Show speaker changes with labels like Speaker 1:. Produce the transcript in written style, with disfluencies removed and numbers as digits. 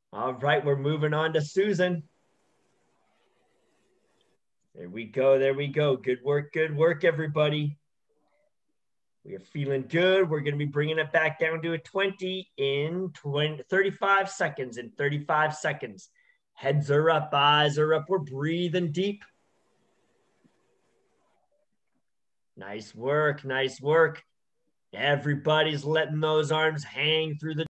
Speaker 1: All right, we're moving on to Susan. There we go. There we go. Good work, everybody. We are feeling good. We're going to be bringing it back down to a 20 in 35 seconds. In 35 seconds. Heads are up, eyes are up. We're breathing deep. Nice work. Nice work. Everybody's letting those arms hang through the